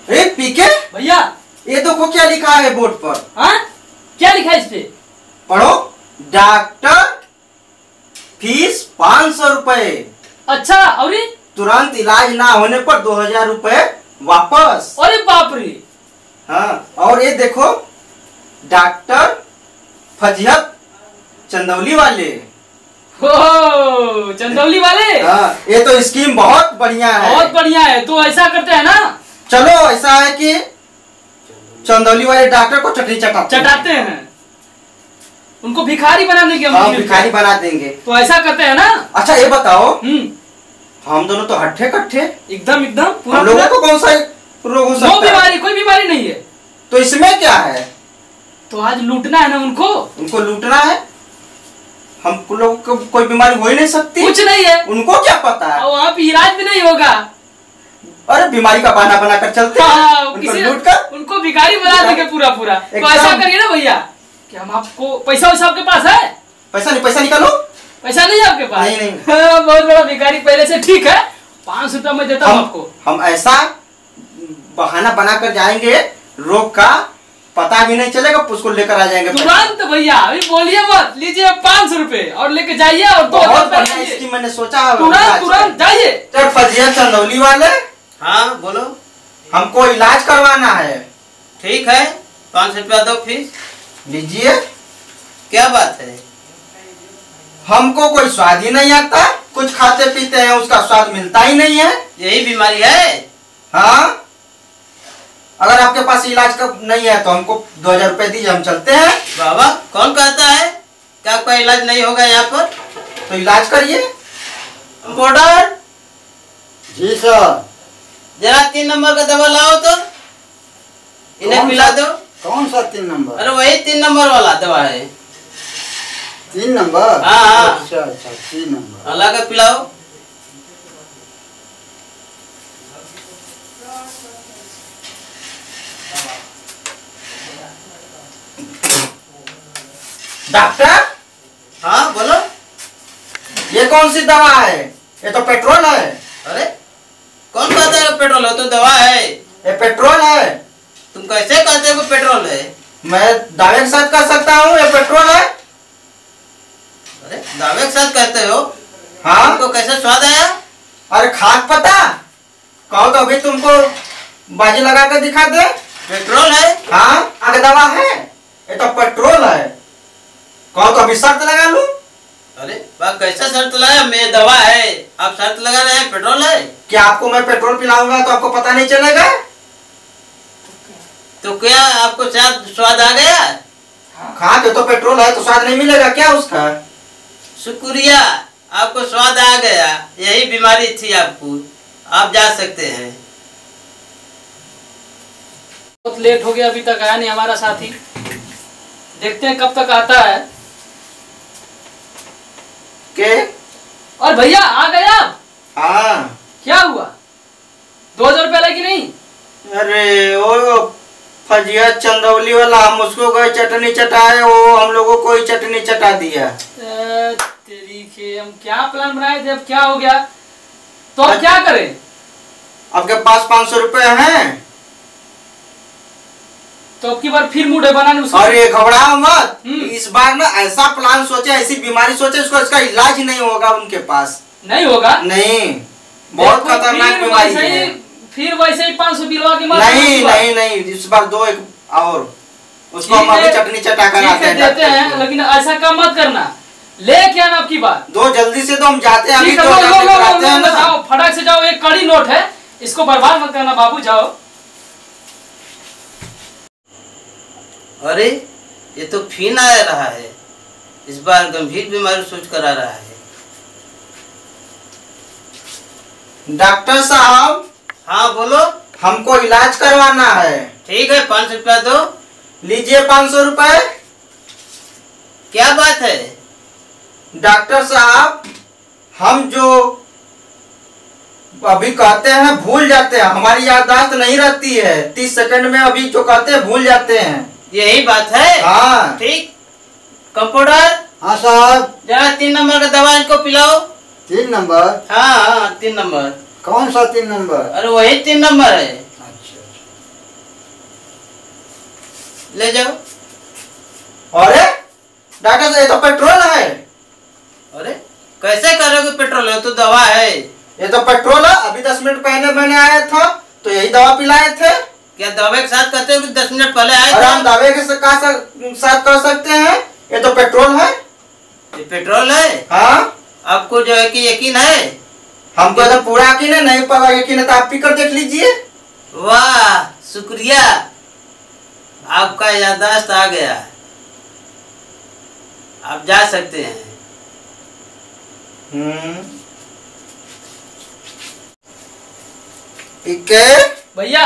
पीके भैया ये देखो क्या लिखा है बोर्ड पर। हाँ क्या लिखा है इस पे? पढ़ो, डॉक्टर फीस 500 रुपए। अच्छा, और तुरंत इलाज ना होने पर 2000 रुपए वापस। अरे बाप रे। हाँ, और ये देखो डॉक्टर फजीहत चंदौली वाले। हो चंदौली वाले। हाँ, ये तो स्कीम बहुत बढ़िया है। बहुत बढ़िया है। तो ऐसा करते हैं ना, चलो ऐसा है कि चंदौली वाले डॉक्टर को चटनी चटाते हैं, उनको भिखारी बना देंगे हम। हाँ, भिखारी बना देंगे। तो ऐसा करते हैं ना। अच्छा ये बताओ, हम दोनों तो हट्ठे कट्ठे एकदम एकदम हम लोगों को कौन सा रोग हो सकता है? बीमारी, कोई बीमारी नहीं है। तो इसमें क्या है? तो आज लूटना है ना उनको लूटना है। हम लोगों को कोई बीमारी हो ही नहीं सकती। कुछ नहीं है, उनको क्या पता है? और वहाँ पे इलाज भी नहीं होगा। अरे बीमारी का बहाना बनाकर चलते हैं, उनको लूट कर उनको भिखारी बना देंगे पूरा। तो ऐसा करिए ना भैया कि हम आपको पैसा वैसा आपके पास है? पैसा निकालो। पैसा नहीं है आपके पास? नहीं। बहुत बड़ा भिखारी पहले से। ठीक है, 500 रुपया मैं देता हूँ आपको। हम ऐसा बहाना बनाकर जाएंगे, रोग का पता भी नहीं चलेगा, उसको लेकर आ जाएंगे तुरंत। भैया अभी बोलिए मत, लीजिए 500 रुपए और लेके जाइए। और 2000 इसकी मैंने सोचा तुरंत जाइए। फजीहत चंदौली वाले। हाँ बोलो। हमको इलाज करवाना है। ठीक है, 500 रुपया दो फीस। लीजिए। क्या बात है? हमको कोई स्वाद ही नहीं आता, कुछ खाते पीते हैं उसका स्वाद मिलता ही नहीं है। यही बीमारी है? हाँ, अगर आपके पास इलाज का नहीं है तो हमको 2000 रुपए दीजिए, हम चलते हैं। बाबा कौन कहता है क्या आपका इलाज नहीं होगा यहाँ पर? तो इलाज करिए। बॉर्डर जी सर। जरा 3 नंबर का दवा लाओ तो इन्हें पिला दो। कौन सा 3 नंबर? अरे वही 3 नंबर वाला दवा है। 3 नंबर? हाँ। अच्छा 3 नंबर ला कर पिलाओ। डॉक्टर। हाँ बोलो। ये कौन सी दवा है? ये तो पेट्रोल है। अरे कौन कहता है पेट्रोल है? तो दवा है। ये पेट्रोल है। तुम कैसे कहते हो पेट्रोल है? मैं दावे के साथ कह सकता हूँ ये पेट्रोल है। अरे दावे के साथ कहते हो? हाँ। तुमको कैसे स्वाद आया? अरे खाक पता कहो तो अभी तुमको बाजी लगा कर दिखा दे। पेट्रोल है। हाँ, आगे दवा है। ये तो पेट्रोल है। कहो तो अभी शर्त लगा लूं। अरे वाह, कैसा शर्त लगाया? मैं दवा है, आप शर्त लगा रहे हैं पेट्रोल है। क्या आपको मैं पेट्रोल पिलाऊंगा तो आपको पता नहीं चलेगा? तो क्या आपको स्वाद आ गया? खा के तो पेट्रोल है तो स्वाद नहीं मिलेगा क्या उसका? शुक्रिया, आपको स्वाद आ गया। यही बीमारी थी आपको, आप जा सकते हैं। बहुत लेट हो गया, अभी तक आया नहीं हमारा साथी। देखते हैं कब तक आता है। के? और भैया आ गए आप? हाँ। क्या हुआ? 2000 रुपया लगी नहीं? अरे वो फजीहत चंदौली वाला, हम उसको गए चटनी चटाए, वो हम लोगों को ही चटनी चटा दिया। तेरी के हम क्या प्लान बनाए थे, अब क्या हो गया? तो अब क्या करें? आपके पास 500 रुपए हैं तो अब की बार फिर मूड है बनाने उसको। और ये घबराओ मत, इस बार ना ऐसा प्लान सोचे, ऐसी बीमारी सोचे इसका इलाज ही नहीं होगा उनके पास। नहीं होगा? नहीं, बहुत खतरनाक बीमारी है। फिर वैसे ही 500 दिलवा के मार। नहीं, इस बार दो एक और उसको हम अभी चटनी चटा कर देते हैं, लेकिन ऐसा काम मत करना। लेके आना अब की बार। दो जल्दी से, तो हम जाते हैं अभी। जाओ फटाक से जाओ, एक कड़ी नोट है, इसको बर्बाद मत करना बाबू, जाओ। अरे ये तो फिर आ रहा है, इस बार गंभीर बीमारी सोच कर आ रहा है। डॉक्टर साहब। हाँ बोलो। हमको इलाज करवाना है। ठीक है, 500 रुपया दो। लीजिए 500 रुपए। क्या बात है? डॉक्टर साहब, हम जो अभी कहते हैं भूल जाते हैं, हमारी याददाश्त नहीं रहती है। 30 सेकंड में अभी जो कहते हैं भूल जाते हैं। यही बात है? हाँ। ठीक, कंप्यूटर। हाँ साहब। जरा 3 नंबर का दवा इनको पिलाओ। 3 नंबर? हाँ 3 नंबर। कौन सा 3 नंबर? अरे वही 3 नंबर है। अच्छा। ले जाओ। अरे डॉक्टर साहब ये तो पेट्रोल है। अरे कैसे करोगे पेट्रोल है तो दवा है। ये तो पेट्रोल है। अभी 10 मिनट पहले मैंने आया था तो यही दवा पिलाए थे। क्या दवा के साथ कहते हो कि 10 मिनट पहले आए अरे थे? हम दवा के साथ कर सकते हैं। ये तो पेट्रोल है। ये पेट्रोल है। हाँ आपको जो है कि यकीन है? हमको तो पूरा यकीन है। नहीं पता यकीन है तो आप पी कर देख लीजिए। वाह शुक्रिया, आपका याददाश्त आ गया। आप जा सकते हैं। ठीक है भैया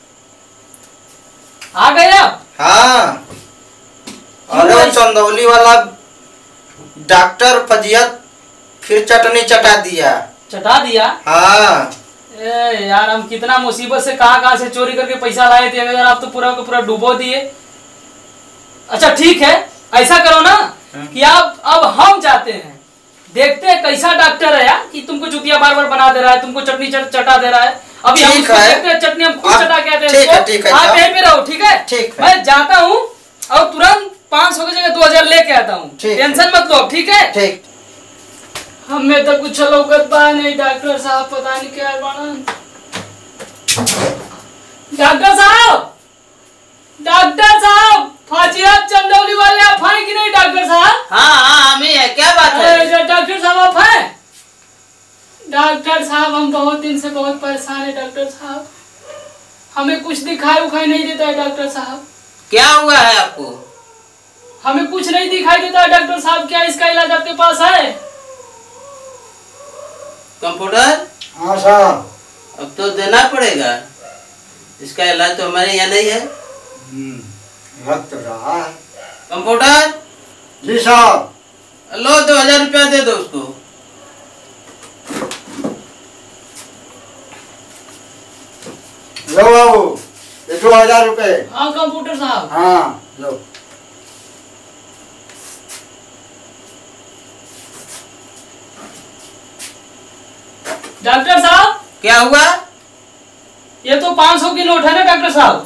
आ गए आप? हाँ। अरे वो चंदौली वाला डॉक्टर फजियत फिर चटनी चटा दिया। चटा दिया? हाँ। ए यार हम कितना मुसीबत से कहाँ से चोरी करके पैसा लाए थे, अगर आप तो पूरा का पूरा डुबो दिए। अच्छा ठीक है, ऐसा करो ना कि आप अब हम जाते हैं, देखते हैं कैसा डॉक्टर है यार कि तुमको चुतिया बार बार बना दे रहा है, तुमको चटनी चटा दे रहा है। अभी हम उसको देखते हैं, चटनी हम खुद चटा के आते हैं। ठीक है, आप यहीं पे रहो, ठीक है? ठीक है। मैं जाता हूँ और तुरंत 500 की जगह 2000 लेके आता हूँ। टेंशन मत लो, ठीक है? ठीक। हमें तो कुछ लौकत बा नहीं। डॉक्टर साहब पता नहीं क्या बना। डॉक्टर साहब, डॉक्टर साहब, फाजियात चंदौली वाले आप हैं कि नहीं डॉक्टर साहब? हाँ हम ही है। क्या बात है? डॉक्टर साहब आप हैं? डॉक्टर साहब हम बहुत दिन से बहुत परेशान है डॉक्टर साहब, हमें कुछ दिखाई उखाई नहीं देता है डॉक्टर साहब। क्या हुआ है आपको? हमें कुछ नहीं दिखाई देता है डॉक्टर साहब, क्या इसका इलाज आपके पास है? कंप्यूटर? हाँ साहब। अब तो देना पड़ेगा, इसका इलाज तो हमारे यहाँ नहीं है। लग तो रहा है। कंप्यूटर? जी साहब। लो 2000 रुपया दे दो उसको। लो बाबू, ये 2000 रुपए। हाँ कंप्यूटर साहब। हाँ लो। डॉक्टर साहब क्या हुआ? ये तो 500 की नोट है ना डॉक्टर साहब?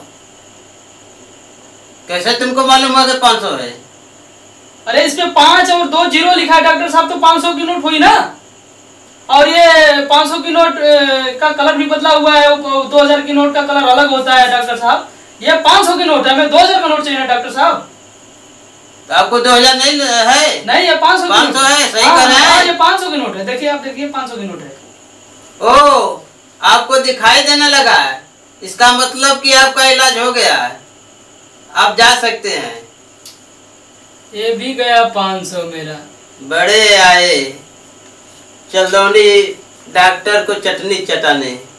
कैसे तुमको मालूम हुआ कि 500 है? अरे इसमें 5 और 2 जीरो लिखा है डॉक्टर साहब, तो 500 की नोट हुई ना। और ये 500 की नोट का कलर भी बदला हुआ है, 2000 की नोट का कलर अलग होता है डॉक्टर साहब। ये 500 की नोट है, हमें 2000 का नोट चाहिए डॉक्टर साहब। तो आपको 2000 नहीं है? नहीं ये 500 500 है, सही कर रहे हैं। ये 500 की नोट है, देखिए आप देखिए 500 की नोट है। ओ, आपको दिखाई देने लगा है, इसका मतलब कि आपका इलाज हो गया है, आप जा सकते हैं। ये भी गया 500 मेरा। बड़े आए चंदौली डॉक्टर को चटनी चटाने।